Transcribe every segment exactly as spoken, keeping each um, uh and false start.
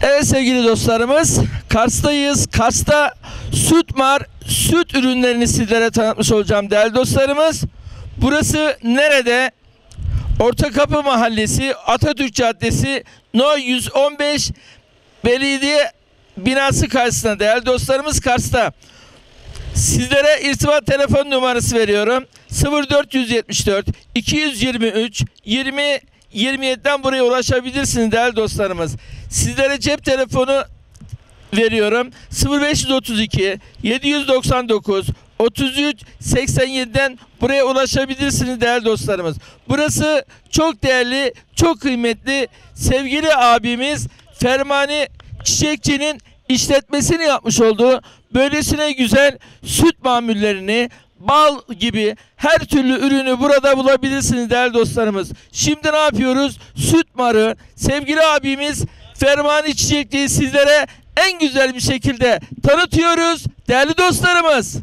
Evet sevgili dostlarımız, Kars'tayız. Kars'ta süt var. Süt ürünlerini sizlere tanıtmış olacağım değerli dostlarımız. Burası nerede? Ortakapı Mahallesi, Atatürk Caddesi, No yüz on beş Belediye binası karşısında değerli dostlarımız, Kars'ta. Sizlere irtibat telefon numarası veriyorum. sıfır dört yetmiş dört iki yüz yirmi üç yirmi yirmi yedi'den buraya ulaşabilirsiniz değerli dostlarımız. Sizlere cep telefonu veriyorum. sıfır beş otuz iki yedi doksan dokuz otuz üç seksen yedi'den buraya ulaşabilirsiniz değerli dostlarımız. Burası çok değerli, çok kıymetli sevgili abimiz Fermani Çiçekçi'nin işletmesini yapmış olduğu böylesine güzel süt mamullerini, bal gibi her türlü ürünü burada bulabilirsiniz değerli dostlarımız. Şimdi ne yapıyoruz? Süt marı sevgili abimiz Fermani Çiçekçi'yi sizlere en güzel bir şekilde tanıtıyoruz değerli dostlarımız.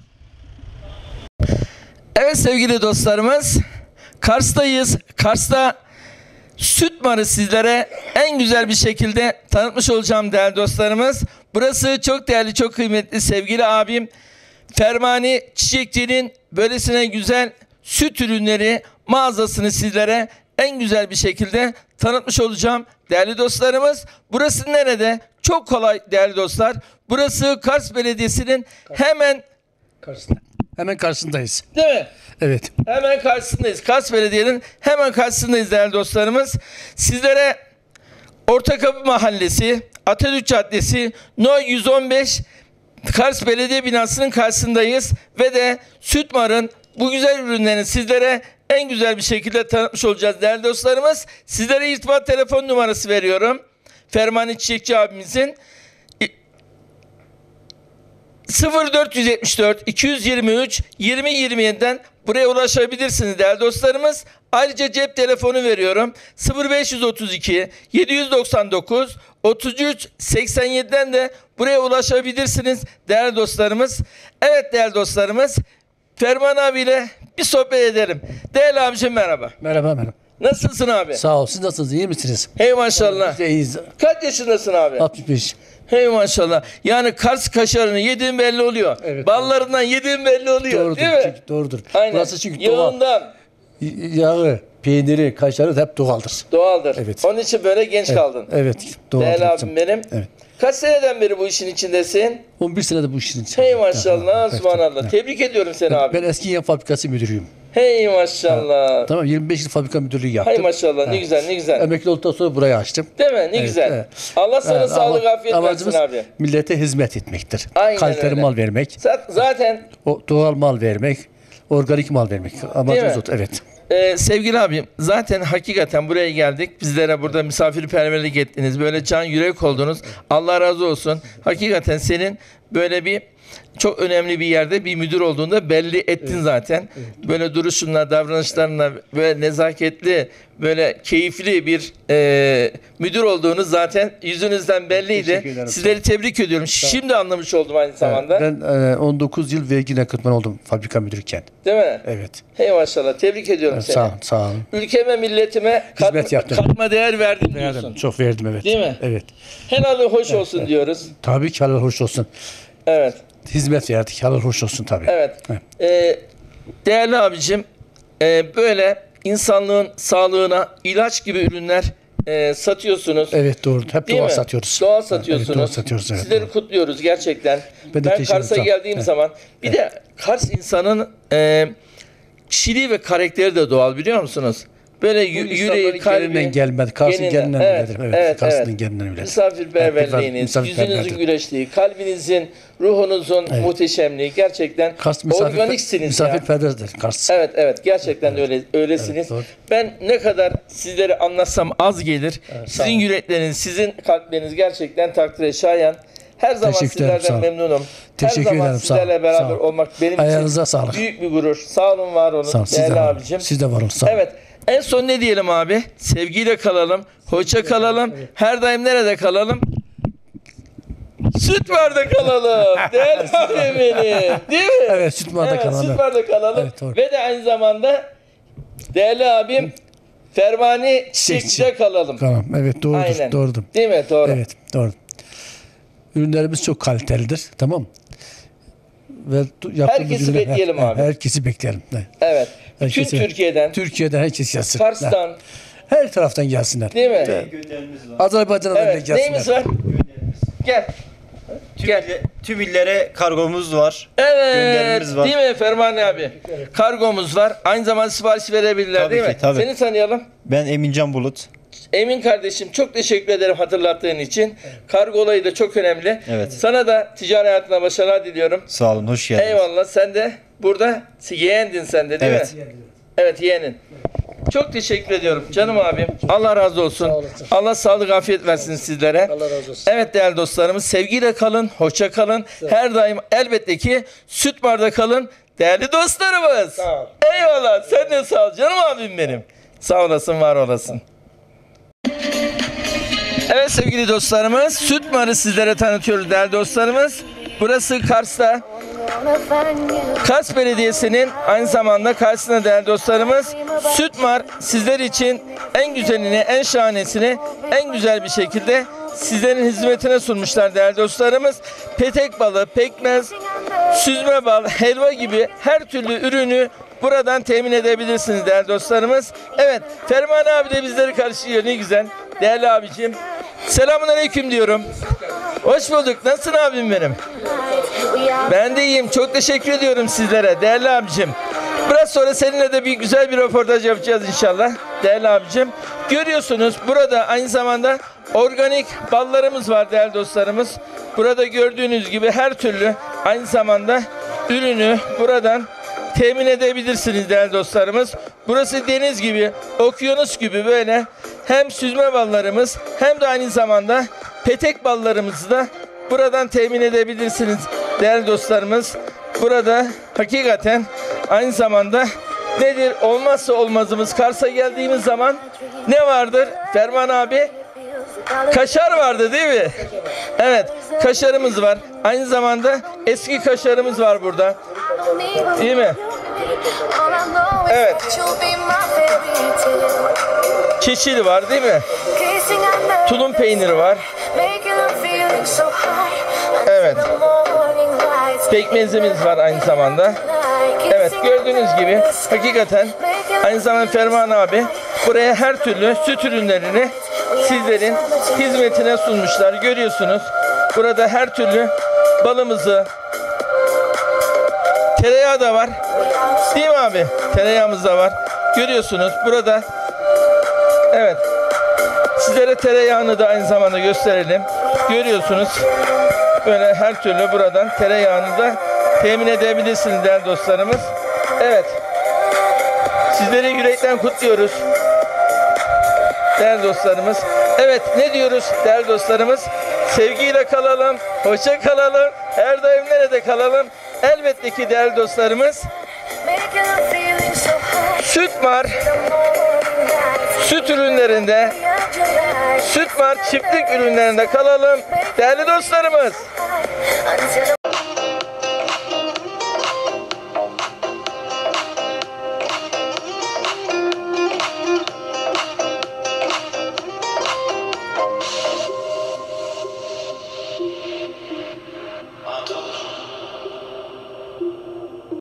Evet sevgili dostlarımız, Kars'tayız. Kars'ta süt marı sizlere en güzel bir şekilde tanıtmış olacağım değerli dostlarımız. Burası çok değerli, çok kıymetli sevgili abim Fermani Çiçekçi'nin böylesine güzel süt ürünleri mağazasını sizlere en güzel bir şekilde tanıtmış olacağım değerli dostlarımız. Burası nerede? Çok kolay değerli dostlar. Burası Kars Belediyesi'nin hemen karşısında. Hemen karşısındayız. Değil mi? Evet. Hemen karşısındayız. Kars Belediye'nin hemen karşısındayız değerli dostlarımız. Sizlere Ortakapı Mahallesi, Atatürk Caddesi, No yüz on beş Kars Belediye binasının karşısındayız ve de Sütmar'ın bu güzel ürünlerini sizlere en güzel bir şekilde tanıtmış olacağız değerli dostlarımız. Sizlere irtibat telefon numarası veriyorum. Fermani Çiçekçi abimizin sıfır dört yetmiş dört iki yüz yirmi üç yirmi yirmi yedi'den buraya ulaşabilirsiniz değerli dostlarımız. Ayrıca cep telefonu veriyorum. sıfır beş otuz iki yedi doksan dokuz otuz üç seksen yedi'den de buraya ulaşabilirsiniz değerli dostlarımız. Evet değerli dostlarımız, Ferman abiyle bir sohbet edelim. Değerli abiciğim merhaba. Merhaba merhaba. Nasılsın abi? Sağ ol. Siz nasılsınız? İyi misiniz? Hey maşallah. Biz de iyiyiz. Kaç yaşındasın abi? altmış beş. Hey maşallah. Yani Kars kaşarını yediğin belli oluyor. Evet, ballarından yediğin belli oluyor. Doğrudur. Değil mi? Çünkü, doğrudur. Aynen. Burası çünkü doğal. Yağından. Yağı, peyniri, kaşarı hep doğaldır. Doğaldır. Evet. Onun için böyle genç Evet. kaldın. Evet. Doğaldır. Değerli abim benim. Evet. Kaç seneden beri bu işin içindesin? on bir senede bu işin içinde. Hey maşallah, Evet, subhanallah. evet. Tebrik ediyorum seni abi. Ben eski yem fabrikası müdürüyüm. Hey maşallah. Tamam, yirmi beş yıl fabrika müdürlüğü yaptım. Hay maşallah, ne Evet. güzel ne güzel. Emekli olduktan sonra burayı açtım. Değil mi? Ne Evet, güzel. evet. Allah sana Evet, sağlık, ama- afiyet versin amacımız abi. millete hizmet etmektir. Aynen Kaliteli öyle. mal vermek, Zat- Zaten o doğal mal vermek, organik mal vermek. Amacımız mi? o. Evet. Ee, sevgili abim, zaten hakikaten buraya geldik. Bizlere burada misafirperverlik ettiniz. Böyle can yürek oldunuz. Allah razı olsun. Hakikaten senin böyle bir çok önemli bir yerde bir müdür olduğunda belli ettin evet. zaten. Evet. Böyle duruşunla, davranışlarınla böyle nezaketli, böyle keyifli bir e, müdür olduğunuz zaten yüzünüzden belliydi. Sizleri tebrik ediyorum. Şimdi anlamış oldum aynı zamanda. Evet, ben e, on dokuz yıl vergi nakıtman oldum fabrika müdürüyken. Değil mi? Evet. Hey maşallah. Tebrik ediyorum Evet, seni. sağ olun, sağ olun. Ülkeme, milletime katma, yaptım. katma değer verdin diyorsun. Verdim, çok verdim evet. Değil mi? Evet. Helalı hoş olsun evet. diyoruz. Tabii ki helal hoş olsun. Evet. Hizmet verdik, helal hoş olsun tabii. Evet. evet. Ee, değerli abicim, e, böyle insanlığın sağlığına ilaç gibi ürünler e, satıyorsunuz. Evet doğru. Hep Değil doğal mi? satıyoruz. Doğal satıyorsunuz. Evet, doğal satıyoruz. Evet, Sizleri doğru. kutluyoruz gerçekten. Ben de Ben teşekkür Kars'a ederim. geldiğim Evet. zaman bir Evet. de Kars insanın e, kişiliği ve karakteri de doğal, biliyor musunuz? Böyle yü- yüreği, kalbi. Gelinden gelmedi. Kars'ın gelinden. gelinden Evet, öyledir. Evet. evet, Kars'ın evet. gelinden öyledir. Misafirperverliğiniz, Misafirperverdir. yüzünüzün güleşliği, kalbinizin, ruhunuzun Evet. muhteşemliği, gerçekten Kars misafir, organiksiniz ya. misafirperverdir Kars. Evet evet, gerçekten de öyle öylesiniz. Evet, doğru. Ben ne kadar sizleri anlatsam az gelir. Evet, sağ sizin olun. yürekleriniz, sizin kalpleriniz gerçekten takdire şayan. Her zaman Teşekkür ederim, sizlerden sağ olun. memnunum. Teşekkür Her zaman ederim, sağ olun, sizlerle sağ beraber olun. olmak benim Ayağınıza için sağlık. büyük bir gurur. Sağ olun, var olun. Sağ olun. Siz değerli de var olun. abicim. Siz de var olun. Sağ olun. Evet. En son ne diyelim abi? Sevgiyle kalalım. Hoşça kalalım. Her daim nerede kalalım? Süt barda kalalım. Değerli abim benim. Değil mi? Evet, süt barda evet, kalalım. Süt barda kalalım. Evet, doğru. Ve de aynı zamanda değerli abim Fermani Çiçekçi'de kalalım. Tamam. Evet doğrudur. Aynen. Doğrudur. Değil mi? Doğru. Evet doğru. Ürünlerimiz çok kalitelidir. Tamam. Ve yaptığımız Herkesi ürünler- bekleyelim He, abi. Herkesi bekleyelim. He. Evet. Bütün Herkesi- Türkiye'den, Türkiye'den herkes gelsin. He. Kars'tan, Her taraftan gelsinler. değil mi? Azerbaycan'dan da Evet. gelsinler. Neyimiz var? Gel. Tüm, Gel. ille- tüm illere kargomuz var. Evet. Gönderimiz var. Değil mi Fermani abi? Kargomuz var. Aynı zamanda sipariş verebilirler, Tabii değil ki, mi? tabii. Seni tanıyalım. Ben Emincan Bulut. Emin kardeşim, çok teşekkür ederim hatırlattığın için. Kargo olayı da çok önemli. Evet. Sana da ticari hayatına başarılar diliyorum. Sağ olun, hoş geldiniz. Eyvallah. Sen de burada yeğendin sen de, değil Evet. mi? Evet, yeğenin. Çok teşekkür ediyorum canım abim. Allah razı olsun. Allah sağlık afiyet versin sizlere. Allah razı olsun. Evet değerli dostlarımız, sevgiyle kalın, hoşça kalın. Her daim elbette ki süt barda kalın değerli dostlarımız. Sağ ol. Eyvallah. Sen de sağ ol canım abim benim. Sağ olasın, var olasın. Evet sevgili dostlarımız, süt barı sizlere tanıtıyoruz değerli dostlarımız. Burası Kars'ta. Kars Belediyesi'nin aynı zamanda karşısında değerli dostlarımız, Sütmar sizler için en güzelini, en şahanesini en güzel bir şekilde sizlerin hizmetine sunmuşlar değerli dostlarımız. Petek balı, pekmez, süzme bal, helva gibi her türlü ürünü buradan temin edebilirsiniz değerli dostlarımız. Evet, Ferman abi de bizleri karşılıyor, ne güzel. Değerli abicim, selamun aleyküm diyorum. Hoş bulduk. Nasılsın abim benim? Ben de iyiyim. Çok teşekkür ediyorum sizlere değerli abicim. Biraz sonra seninle de bir güzel bir röportaj yapacağız inşallah değerli abicim. Görüyorsunuz burada aynı zamanda organik ballarımız var değerli dostlarımız. Burada gördüğünüz gibi her türlü aynı zamanda ürünü buradan temin edebilirsiniz değerli dostlarımız. Burası deniz gibi, okyanus gibi böyle hem süzme ballarımız hem de aynı zamanda petek ballarımızı da buradan temin edebilirsiniz değerli dostlarımız. Burada hakikaten aynı zamanda nedir olmazsa olmazımız Kars'a geldiğimiz zaman ne vardır Ferman abi? Kaşar vardı değil mi? Evet, kaşarımız var. Aynı zamanda eski kaşarımız var burada. Değil mi? Evet. Çeşili var değil mi? Tulum peyniri var. Evet. Pekmezimiz var aynı zamanda. Evet, gördüğünüz gibi hakikaten aynı zamanda Ferman abi buraya her türlü süt ürünlerini sizlerin hizmetine sunmuşlar. Görüyorsunuz. Burada her türlü balımızı, tereyağı da var. Değil mi abi? Tereyağımız da var. Görüyorsunuz burada. Evet. Sizlere tereyağını da aynı zamanda gösterelim. Görüyorsunuz. Böyle her türlü buradan tereyağını da temin edebilirsiniz değerli dostlarımız. Evet. Sizleri yürekten kutluyoruz. Değerli dostlarımız. Evet, ne diyoruz değerli dostlarımız? Sevgiyle kalalım, hoşça kalalım, her daim nerede kalalım? Elbette ki değerli dostlarımız, Sütmar süt ürünlerinde, Sütmar çiftlik ürünlerinde kalalım değerli dostlarımız.